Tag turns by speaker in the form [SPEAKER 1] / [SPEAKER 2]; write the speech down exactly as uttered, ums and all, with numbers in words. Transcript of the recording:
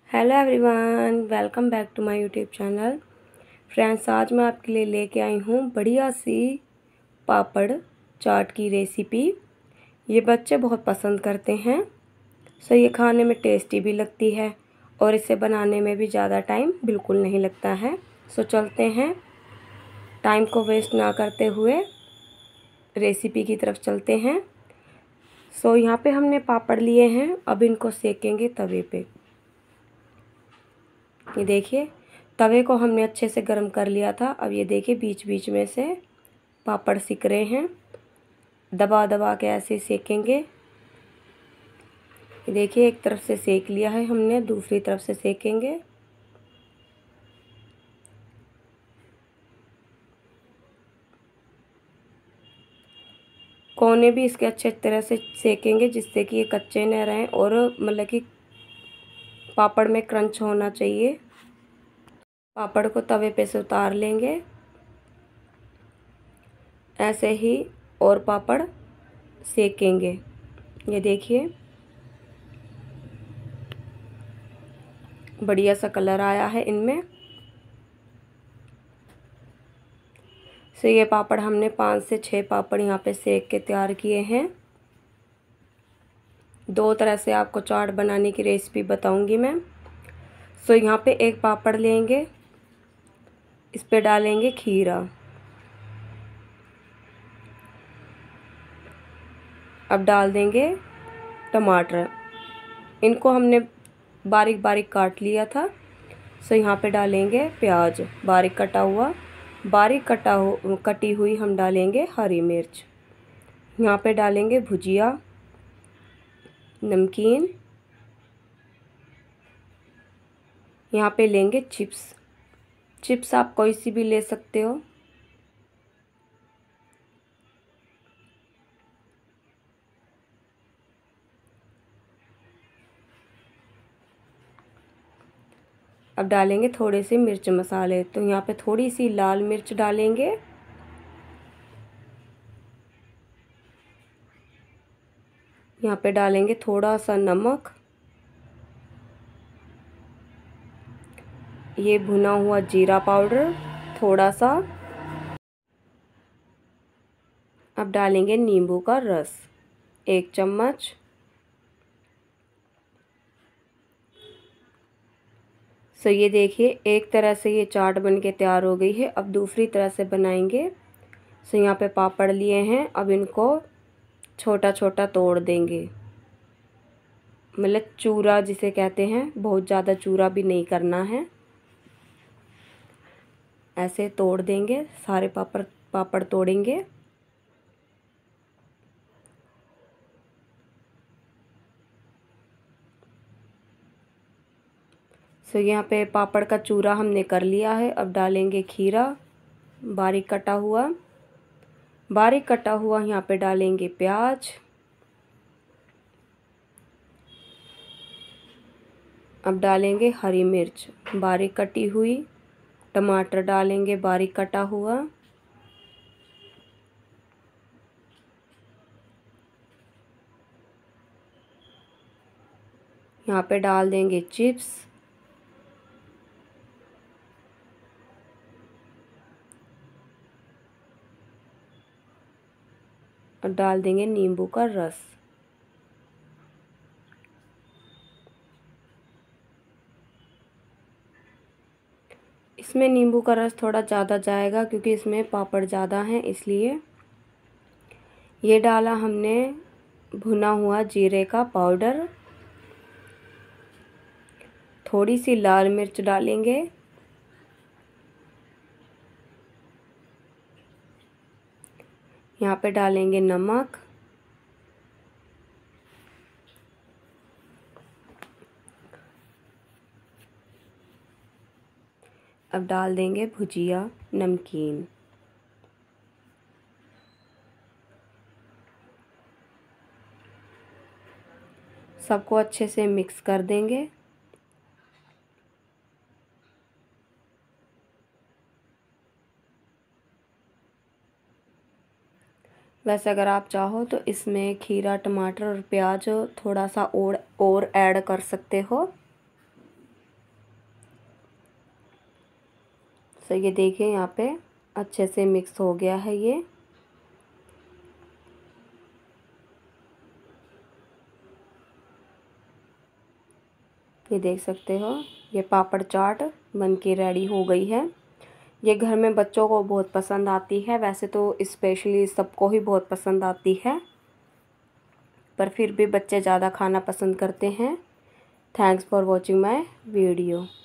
[SPEAKER 1] Hello everyone, welcome back to my YouTube channel. Friends, आज मैं आपके लिए लेके आई हूँ बढ़िया सी पापड़ चाट की रेसिपी। ये बच्चे बहुत पसंद करते हैं। सो ये खाने में टेस्टी भी लगती है और इसे बनाने में भी ज़्यादा टाइम बिल्कुल नहीं लगता है। सो चलते हैं, टाइम को वेस्ट ना करते हुए रेसिपी की तरफ चलते हैं। सो यहाँ पे हमने पापड़ लिए हैं, अब इनको सेकेंगे तवे पे। ये देखिए, तवे को हमने अच्छे से गर्म कर लिया था। अब ये देखिए, बीच बीच में से पापड़ सिक रहे हैं। दबा दबा के ऐसे सेकेंगे। ये देखिए, एक तरफ से सेक लिया है हमने, दूसरी तरफ से सेकेंगे। कोने भी इसके अच्छे तरह से सेकेंगे जिससे कि ये कच्चे न रहें और मतलब कि पापड़ में क्रंच होना चाहिए। पापड़ को तवे पे से उतार लेंगे ऐसे ही और पापड़ सेकेंगे। ये देखिए, बढ़िया सा कलर आया है इनमें। सो ये पापड़ हमने पाँच से छः पापड़ यहाँ पे सेक के तैयार किए हैं। दो तरह से आपको चाट बनाने की रेसिपी बताऊंगी मैं। सो यहाँ पे एक पापड़ लेंगे, इस पे डालेंगे खीरा। अब डाल देंगे टमाटर, इनको हमने बारीक बारीक काट लिया था। सो यहाँ पे डालेंगे प्याज बारीक कटा हुआ। बारीक कटा हो कटी हुई हम डालेंगे हरी मिर्च। यहाँ पे डालेंगे भुजिया, नमकीन। यहाँ पे लेंगे चिप्स। चिप्स आप कोई सी भी ले सकते हो। अब डालेंगे थोड़े से मिर्च मसाले, तो यहाँ पे थोड़ी सी लाल मिर्च डालेंगे। यहाँ पे डालेंगे थोड़ा सा नमक। ये भुना हुआ जीरा पाउडर थोड़ा सा। अब डालेंगे नींबू का रस एक चम्मच। सो ये देखिए, एक तरह से ये चाट बन के तैयार हो गई है। अब दूसरी तरह से बनाएंगे। सो यहाँ पे पापड़ लिए हैं, अब इनको छोटा छोटा तोड़ देंगे। मतलब चूरा जिसे कहते हैं, बहुत ज़्यादा चूरा भी नहीं करना है। ऐसे तोड़ देंगे, सारे पापड़ पापड़ तोड़ेंगे। सो यहाँ पे पापड़ का चूरा हमने कर लिया है। अब डालेंगे खीरा बारीक कटा हुआ। बारीक कटा हुआ यहाँ पे डालेंगे प्याज। अब डालेंगे हरी मिर्च बारीक कटी हुई। टमाटर डालेंगे बारीक कटा हुआ। यहाँ पे डाल देंगे चिप्स। और डाल देंगे नींबू का रस। इसमें नींबू का रस थोड़ा ज़्यादा जाएगा क्योंकि इसमें पापड़ ज़्यादा हैं, इसलिए। ये डाला हमने भुना हुआ जीरे का पाउडर। थोड़ी सी लाल मिर्च डालेंगे। यहाँ पे डालेंगे नमक। अब डाल देंगे भुजिया नमकीन। सबको अच्छे से मिक्स कर देंगे। वैसे अगर आप चाहो तो इसमें खीरा टमाटर और प्याज थोड़ा सा और और ऐड कर सकते हो। तो ये देखिए यहाँ पे अच्छे से मिक्स हो गया है ये। ये देख सकते हो ये पापड़ चाट बन के रेडी हो गई है। ये घर में बच्चों को बहुत पसंद आती है, वैसे तो स्पेशली सबको ही बहुत पसंद आती है, पर फिर भी बच्चे ज़्यादा खाना पसंद करते हैं। Thanks for watching my video.